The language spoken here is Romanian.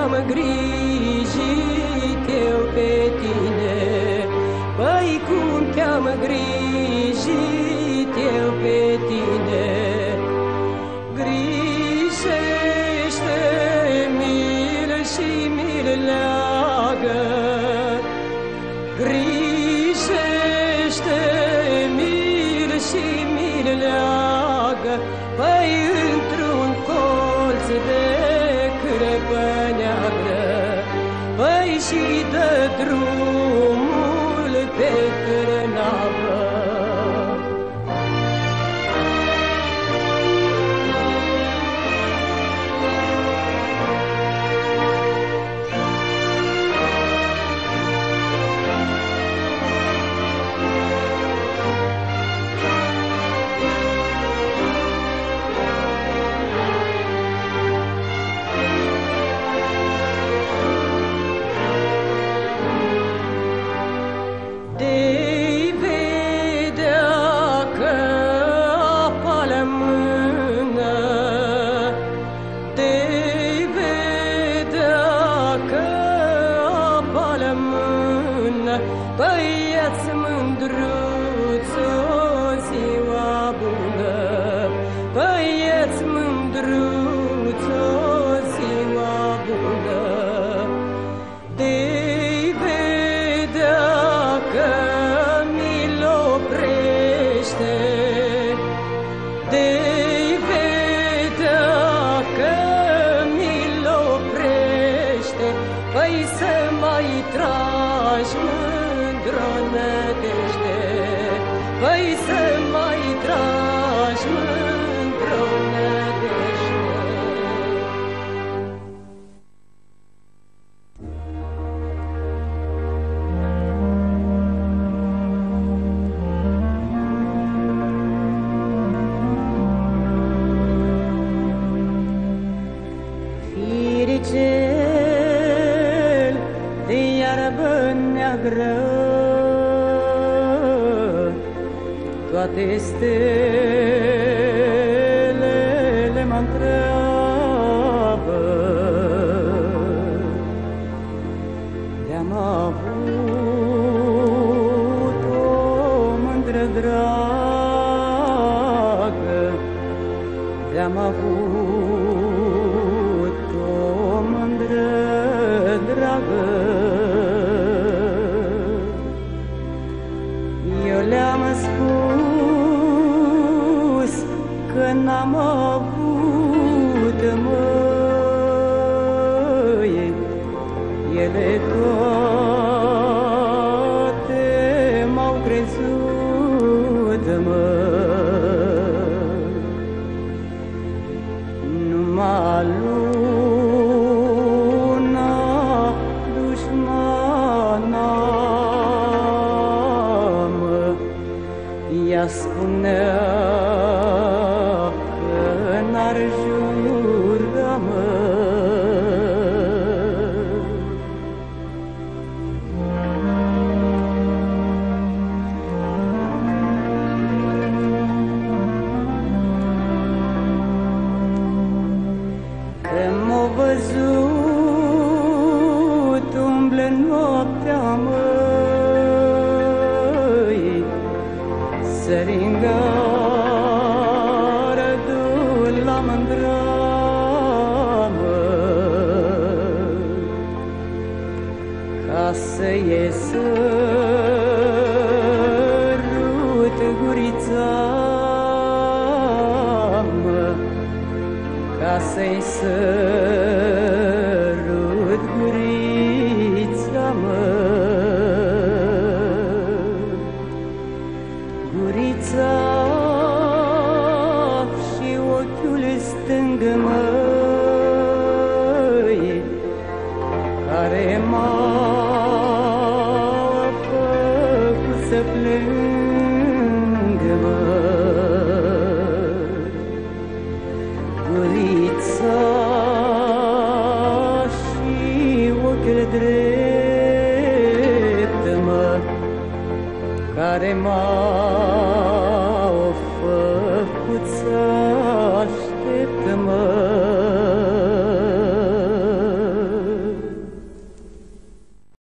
te-am îngrijit eu pe tine, păi cum te-am îngrijit eu pe tine. Grijește, mil și mil leagă, grijește, mil și mil leagă, păi într-un colț de crăpă neagră, păi și dă drumul pe Târnavă. Băieți mândruț, o ziua bună, băieți mândruț, o ziua bună. De-i vedea că mi-l oprește, de-i vedea că mi-l oprește, păi să mai tragi mândră nădejde, păi să mai tragi mândră nădejde. Firicel de iarbă neagră, toate stelele mă-ntreabă. De-am avut o mândră dragă, de-am avut o mândră dragă, eu le-am spus că n-am avut, măi, ele toate m-au crezut, măi. Numai luna dușmana, ea spunea că n-ar jura, mă. Că m-a văzut umblă noaptea, măi, săringară dul la mândramă, ca să ies sărut gurița, mă, ca să-i sărut gurița, mă. Gurița și ochiul stâng, mă,